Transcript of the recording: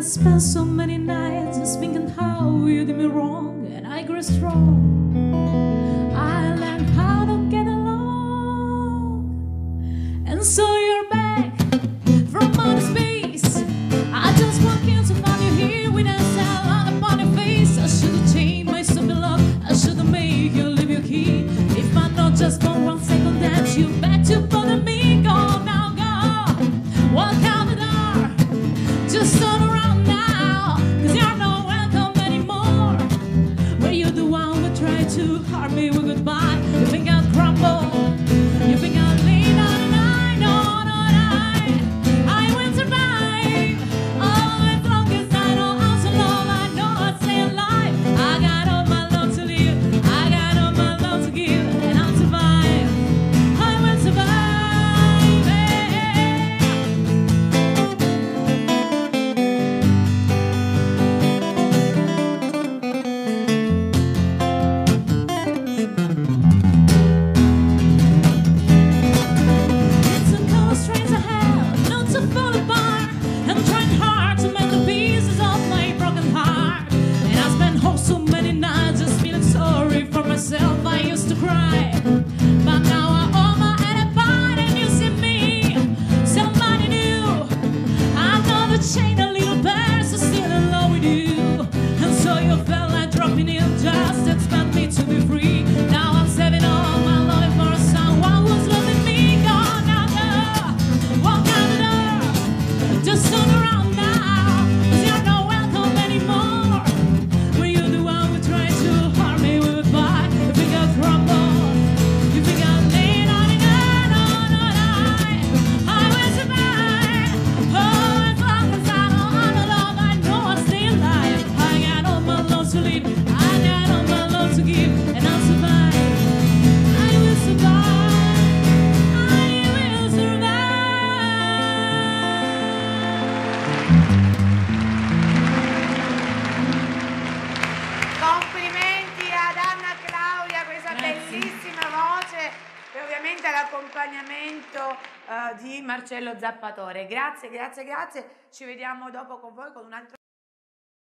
spent so many nights just thinking how you did me wrong, and I grew strong. I learned how to get along, and so you're back from outer space. I just walked in to find you here with a smile upon your face. I should have changed my stupid love. I should have made you leave your key. If I know just for 1 second that you back to bother me, go now, go. Walk out the door. Just turn around now, 'cause you're not welcome anymore. Were you the one who tried to harm me with goodbye? You think I'd crumble? You think I'd lean on an eye? No, no, I will survive. Oh, as long as I know how to love, I know I'd stay alive. I got all my love to live, I got all my love to give, and I'll survive. I will survive. It's a couple strains I have, not to fall apart. I'm trying hard to mend the pieces of my broken heart. And I spent oh so many nights just feeling sorry for myself. I used to cry, but now I own my head apart. And you see me, somebody new. I'm not a chain, a little bird, so still in love with you. And so you felt like dropping in, just expect me to be free. Now I'm saving all my love for someone who's loving me. Go now, go. Walk out the door. Just turn around now, 'cause you're not welcome anymore. Were you the one who tried to harm me with goodbye? You think I'll crumble? You think I'll lean on it? No, no, I will survive. Oh, as long as I know how to love, I know I'll stay alive. I got all my love to live, I got all my love to give, and I'll survive. I will survive. I will survive. Complimenti ad Annaclaudia, questa Grazie. bellissima voce e ovviamente l'accompagnamento di Marcello Zappatore. Grazie, grazie, grazie. Ci vediamo dopo con voi con un altro